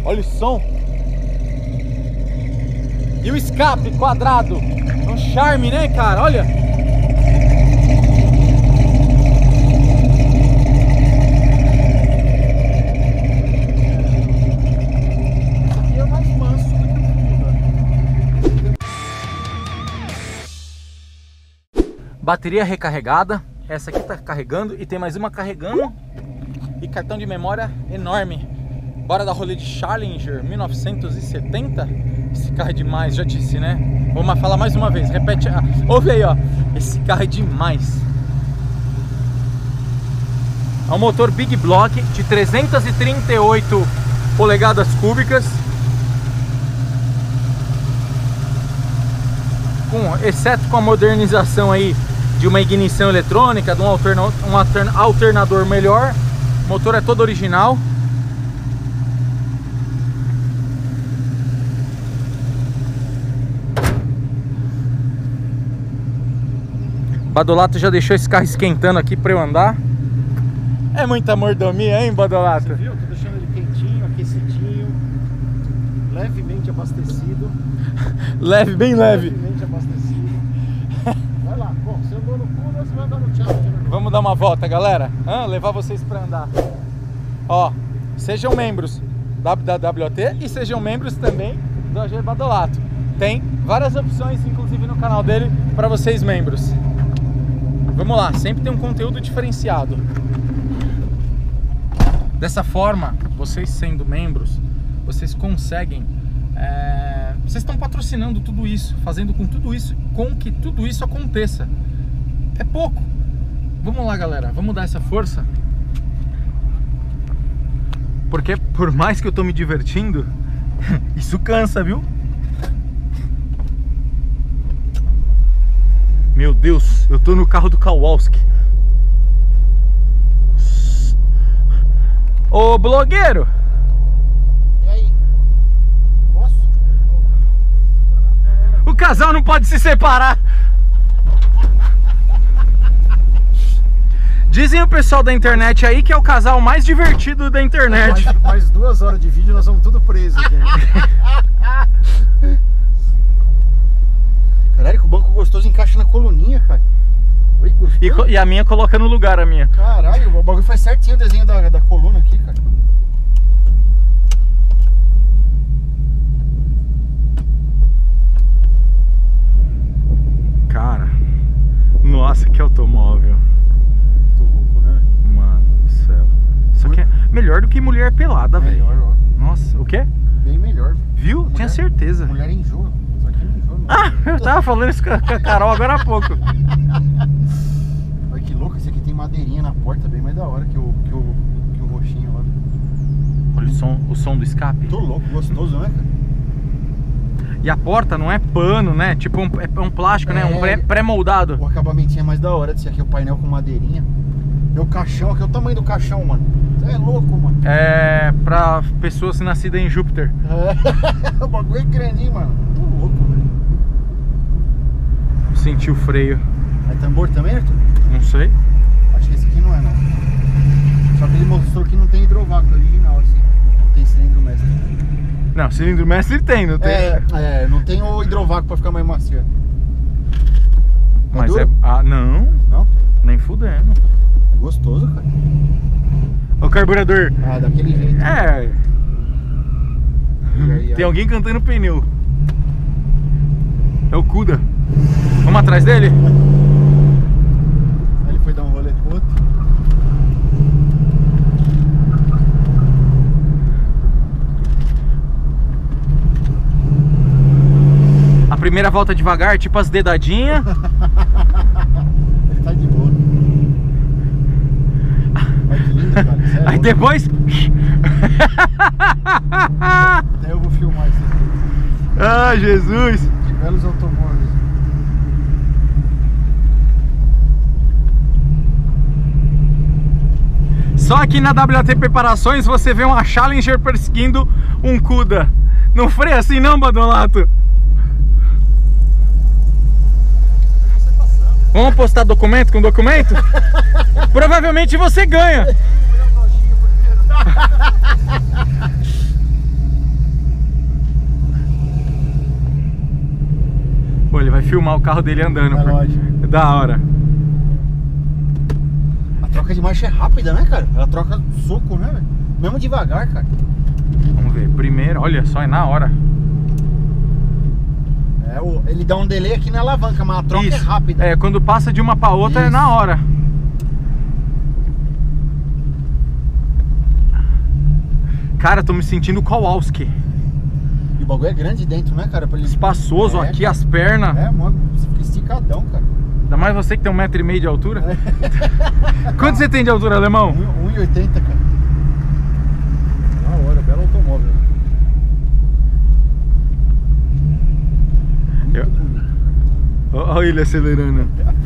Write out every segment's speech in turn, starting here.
Olha o som. E o escape quadrado. É um charme, né, cara? Olha. Esse aqui é mais manso do que o Cuda. Bateria recarregada. Essa aqui tá carregando e tem mais uma carregando. E cartão de memória enorme. Bora dar rolê de Challenger 1970. Esse carro é demais, já disse, né? Vou falar mais uma vez, repete. Ouve aí, ó. Esse carro é demais. É um motor Big Block de 338 polegadas cúbicas. Exceto com a modernização aí de uma ignição eletrônica, de um alternador melhor. O motor é todo original. Badolato já deixou esse carro esquentando aqui para eu andar. É muita mordomia, hein, Badolato? Você viu? Tô deixando ele quentinho, aquecidinho, levemente abastecido. Leve, bem leve. Levemente abastecido. Vai lá, bom, você andou no Cuda, você vai andar no Challenger. Vamos dar uma volta, galera. Levar vocês para andar. Ó, sejam membros da WWT e sejam membros também do AG Badolato. Tem várias opções, inclusive no canal dele, para vocês membros. Vamos lá, sempre tem um conteúdo diferenciado. Dessa forma, vocês sendo membros, vocês conseguem... vocês estão patrocinando tudo isso, fazendo com que tudo isso aconteça. É pouco. Vamos lá, galera, vamos dar essa força. Porque por mais que eu tô me divertindo, isso cansa, viu? Meu Deus, eu tô no carro do Kowalski. Ô, blogueiro! E aí? Posso? O casal não pode se separar. Dizem o pessoal da internet aí que é o casal mais divertido da internet. Mais 2 horas de vídeo nós vamos tudo presos aqui. Caralho, que o banco gostoso encaixa na coluninha, cara. Oi, E a minha coloca no lugar, a minha. Caralho, o bagulho faz certinho o desenho da coluna aqui, cara. Cara, nossa, que automóvel. Tô louco, né? Mano do céu. Isso aqui é melhor do que mulher pelada, velho. Melhor, ó. Nossa, o quê? Bem melhor. Viu? Mulher, tinha certeza. Mulher enjoa. Isso aqui não enjoa, não. Ah, eu tava falando isso com a Carol agora há pouco. Olha que louco, esse aqui tem madeirinha na porta, bem mais da hora que o roxinho lá. Olha o som do escape. Tô louco, gostoso, né, cara? E a porta não é pano, né? Tipo é um plástico, né? Um pré-moldado. O acabamentinho é mais da hora desse aqui, o painel com madeirinha. E o caixão, aqui é o tamanho do caixão, mano. Você é louco, mano. É pra pessoas nascidas em Júpiter. O bagulho é grandinho, mano. Tô louco, velho. Senti o freio. É tambor também, Arthur? Não sei. Acho que esse aqui não é, não. Só que ele mostrou que não tem hidrovácuo original, assim. Não tem cilindro mestre. Não, cilindro mestre tem, não tem? Não tem o hidrovácuo pra ficar mais macio. Mas duro? não. Não? Nem fudendo. É gostoso, cara. O carburador. Daquele jeito. Tem alguém cantando pneu. É o Cuda. Vamos atrás dele? Ele foi dar um rolê pro outro. A primeira volta devagar, tipo as dedadinhas. Ele tá de boa. Olha que lindo, cara. Sério, Aí depois... Até eu vou filmar isso aqui. Ah, Jesus! De belos automóveis. Só aqui na WT Preparações você vê uma Challenger perseguindo um Cuda. Não freia assim não, Badolato? Vamos postar documento com documento? Provavelmente você ganha. vai filmar o carro dele andando. É lógico. É da hora. A troca de marcha é rápida, né, cara? Ela troca soco, né, velho? Mesmo devagar, cara. Vamos ver. Primeiro, olha só, é na hora. Ele dá um delay aqui na alavanca, mas a troca é rápida. É, quando passa de uma pra outra é na hora. Cara, tô me sentindo Kowalski. E o bagulho é grande dentro, né, cara? Pra ele... Espaçoso aqui, cara. As pernas. É, mano, você fica esticadão, cara. Ainda mais você que tem 1,5 m de altura. Quanto você tem de altura, alemão? 1,80, cara. Na hora, belo automóvel. Olha ele acelerando.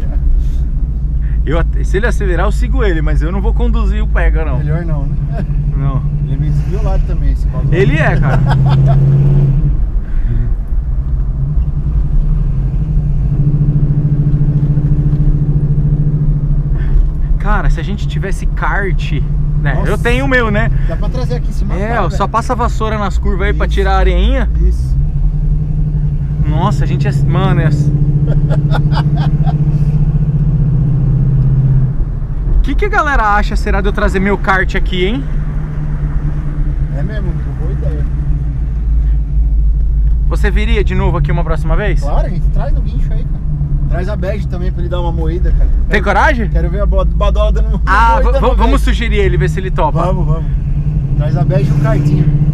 Se ele acelerar, eu sigo ele, mas eu não vou conduzir o pega, não. Melhor não, né? Não. Ele é meio desviolado também, esse bagulho. Ele é, cara. Cara, se a gente tivesse kart, né? Nossa. Eu tenho o meu, né? Dá pra trazer aqui em cima. É, só passa a vassoura nas curvas aí pra tirar a areinha. Isso. Nossa, a gente é... Mano, é... O que a galera acha, será, de eu trazer meu kart aqui, hein? É mesmo, boa ideia. Você viria de novo aqui uma próxima vez? Claro, a gente traz no guincho aí, cara. Traz a bege também pra ele dar uma moída, cara. Tem coragem? Quero ver a Badola dando uma moída. Vamos sugerir ele, ver se ele topa. Vamos. Traz a bege e o kartinho.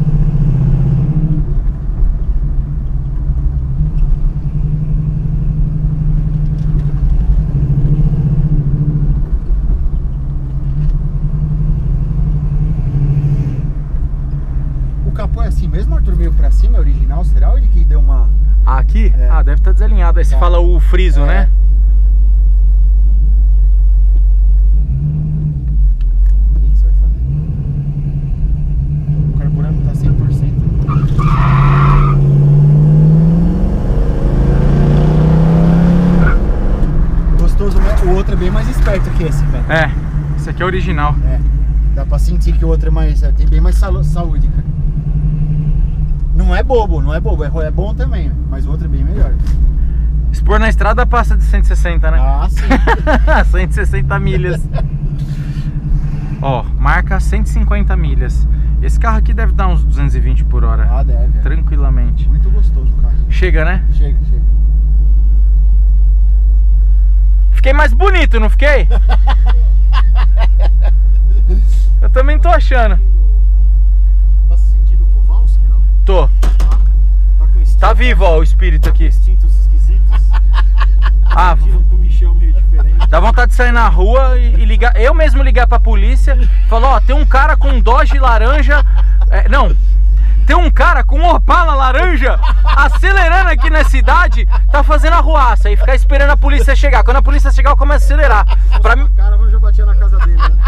O capô é assim mesmo, Arthur? Meio pra cima, é original, será? Ou ele que deu uma... Aqui? É. Ah, deve estar desalinhado. Aí você fala o friso, né? O que você vai fazer? O carburante tá 100%. Gostoso, né? O outro é bem mais esperto que esse, velho. É, esse aqui é original. É, dá pra sentir que o outro é mais... tem bem mais saúde, cara. Não é bobo, é bom também, mas o outro é bem melhor. Expor na estrada passa de 160, né? Ah, sim. 160 milhas. Ó, marca 150 milhas. Esse carro aqui deve dar uns 220 por hora. Ah, deve. Tranquilamente. Muito gostoso o carro. Chega, né? Chega. Fiquei mais bonito, não fiquei? Eu também tô achando. Tá se sentindo Kowalski, não? Tô. Tá vivo, ó, o espírito aqui. Instintos esquisitos. Ah, Com michão meio diferente. dá vontade de sair na rua e ligar. Eu mesmo ligar pra polícia. Falar, ó, tem um cara com um Dodge laranja. Não. Tem um cara com um Opala laranja acelerando aqui na cidade, tá fazendo arruaça e ficar esperando a polícia chegar. Quando a polícia chegar, eu começo a acelerar. Pra mim... O cara já batia na casa dele, né?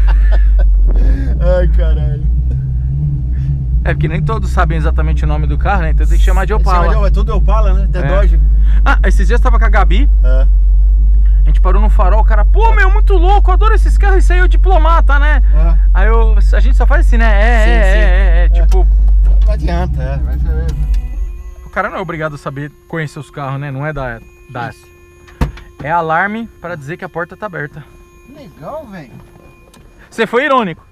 Ai, caralho. É porque nem todos sabem exatamente o nome do carro, né? Então tem que chamar de Opala. É tudo Opala, né? Até Dodge. Ah, esses dias eu tava com a Gabi. É. A gente parou no farol, o cara, pô, meu, muito louco, eu adoro esses carros, isso aí é o diplomata, né? É. Aí a gente só faz assim, né? Tipo... Não adianta, vai saber. O cara não é obrigado a saber conhecer os carros, né? Não é da É alarme pra dizer que a porta tá aberta. Legal, velho. Você foi irônico.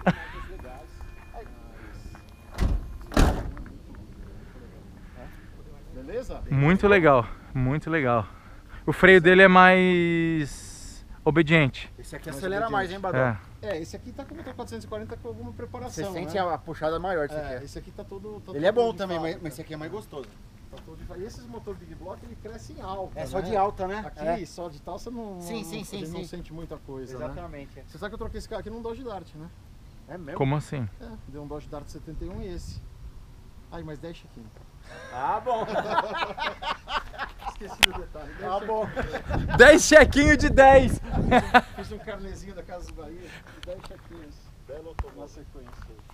Beleza? Muito legal, muito legal. O freio dele é mais obediente. Esse aqui acelera mais, hein, Badal? É. Esse aqui tá com motor 440 com alguma preparação. Você sente né? a puxada maior desse aqui. Esse aqui tá todo Ele é bom de também, fábrica. mas esse aqui é mais gostoso. Tá todo de fábrica. E esses motores Big Block, ele cresce em alta. É só né? de alta, né? Aqui, só de tal, você não, Sim, sim, não, sim, ele não sim. sente muita coisa, né? Exatamente. Você sabe que eu troquei esse carro aqui num Dodge Dart, né? É mesmo? Como assim? É, deu um Dodge Dart 71 e esse. Ai, mas 10 chequinho. Ah, bom. Esqueci do detalhe. Ah, bom. 10 chequinho de 10. Fiz um carnezinho da Casa Bahia de 10 chequinhos. Belo automóvel. Na sequência.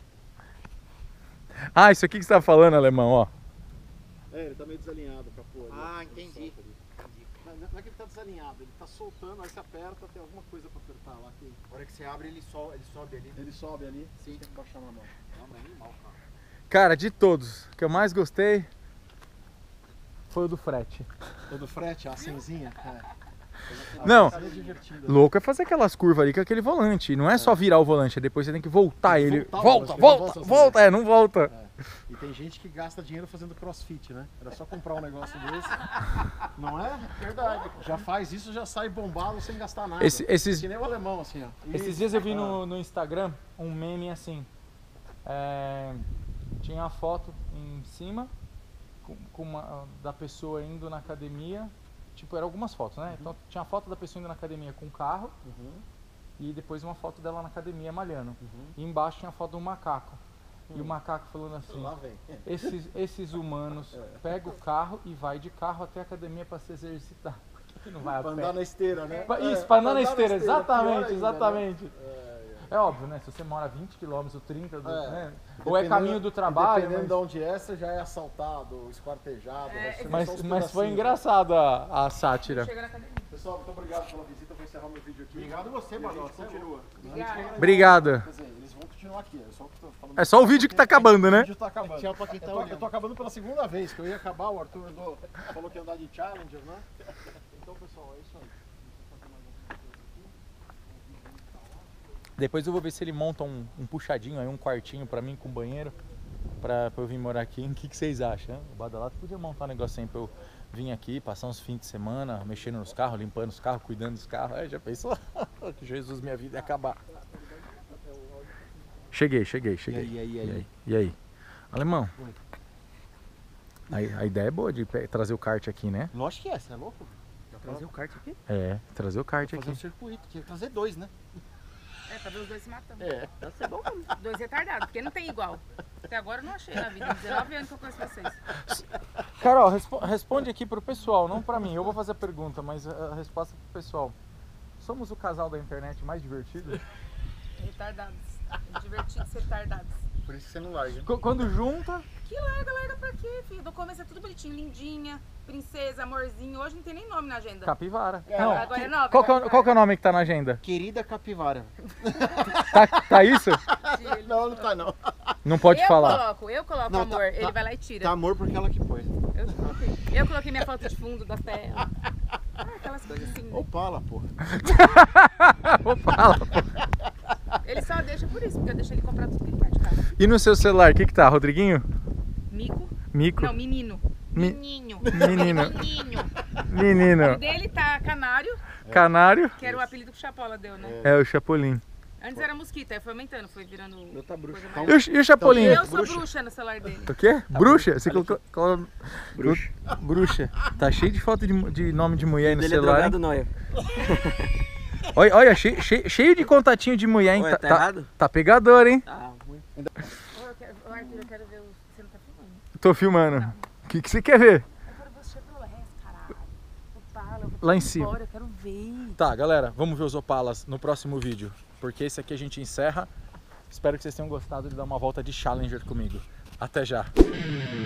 Ah, isso aqui que você tá falando, alemão, ó. É, ele tá meio desalinhado pra pôr. Ah, entendi. Não é que ele tá desalinhado, ele tá soltando, aí você aperta, tem alguma coisa pra apertar lá. Que... Na hora que você abre, ele sobe ali. Ele sobe ali, Sim. tem que baixar na mão. Não, mas é animal, cara. Cara, de todos, o que eu mais gostei... foi o do frete. O do frete, a cinzinha. Não, É divertido. louco é fazer aquelas curvas ali com aquele volante. Não é só virar o volante, depois você tem que voltar Tem que ele. voltar o Volta, volante, volta, não volta. É, não volta. É. E tem gente que gasta dinheiro fazendo crossfit, né? Era só comprar um negócio desse. Não é? Verdade. Já faz isso, já sai bombado sem gastar nada. Esses Que nem o alemão, assim, ó. Esses dias eu vi no Instagram um meme assim. Tinha a foto em cima da pessoa indo na academia. Tipo, eram algumas fotos, né? Então tinha a foto da pessoa indo na academia com o carro e depois uma foto dela na academia malhando. E embaixo tinha a foto de um macaco. E o macaco falando assim: Lá vem. esses humanos pegam o carro e vai de carro até a academia para se exercitar. Por que não vai a Pra pé? andar na esteira, né? Isso, para andar na esteira, pior exatamente, ainda, né? exatamente. É óbvio, né? Se você mora 20 km ou 30, né? Ou é Dependendo- caminho do trabalho. Dependendo Mas, de onde é, você já é assaltado, esquartejado. vai ser só mas, os mas foi pedacinhos. engraçado a sátira. Chega na academia. Pessoal, muito obrigado pela visita. Vou encerrar meu vídeo aqui. Obrigado você, mano. Continua. Obrigado. Quer dizer, eles vão continuar aqui. É só o que eu tô falando. É só o vídeo que tá acabando, O né? vídeo tá acabando. Tchau pra quem tá Eu tô acabando pela segunda vez, que eu ia acabar, o Arthur falou que ia andar de Challenger, né? Então, pessoal, é isso aí. Depois eu vou ver se ele monta um puxadinho aí, um quartinho pra mim com banheiro, pra eu vir morar aqui. O que vocês acham? O Badalato podia montar um negocinho pra eu vir aqui, passar uns fins de semana, mexendo nos carros, limpando os carros, cuidando dos carros. Já pensou? Jesus, minha vida ia acabar. Cheguei. E aí? Alemão, a ideia é boa de trazer o kart aqui, né? Lógico que é, você é louco? Trazer o kart aqui? É, trazer o kart Fazer um aqui. circuito, tinha que trazer dois, né? Pra ver os dois se matando. É. Deve ser bom mesmo. Dois retardados, porque não tem igual. Até agora eu não achei na vida. 19 anos que eu conheço vocês. Carol, responde aqui pro pessoal, não pra mim. Eu vou fazer a pergunta, mas a resposta pro pessoal. Somos o casal da internet mais divertido? Retardados. Divertidos retardados. Por isso que você não larga. Quando junta, Que larga pra quê, filho? Do começo é tudo bonitinho, lindinha, princesa, amorzinho. Hoje não tem nem nome na agenda. capivara. Agora é nova. Qual que é o nome que tá na agenda? Querida capivara. Tá isso? Não, não tá não. Não pode falar. Eu coloco Não, amor, tá- ele vai lá e tira. Tá amor porque ela que pôs. Eu coloquei minha foto de fundo da tela. Aquelas coisas assim. Ô pala, porra. Fala. Ele só deixa por isso, porque eu deixo ele comprar tudo que ele quer de casa. E no seu celular, o que tá, Rodriguinho? Mico? Mico? Não, menino. Mi- Menino. Menino. Menino. O Menino. dele tá Canário, Canário que era o apelido que o Chapola deu, né? é o Chapolin. Antes era Mosquito, aí foi aumentando, foi virando. Meu tá bruxo. coisa Então, mais- E o Chapolin? E eu sou bruxa no celular dele. O quê? Bruxa? Você colocou... Bruxo. Bruxa. Tá cheio de foto de nome de mulher aí no Ele é celular, hein? drogado, Noia. Olha, cheio de contatinho de mulher, hein? Ué, tá errado? Tá pegador, hein? Ah, muito. Arthur, eu quero ver. Você não tá filmando? Tô filmando. O que você quer ver? Eu quero ver os Chevrolet, caralho. Opala, eu vou Lá em embora, cima. eu quero ver. Tá, galera, vamos ver os Opalas no próximo vídeo. Porque esse aqui a gente encerra. Espero que vocês tenham gostado de dar uma volta de Challenger comigo. Até já!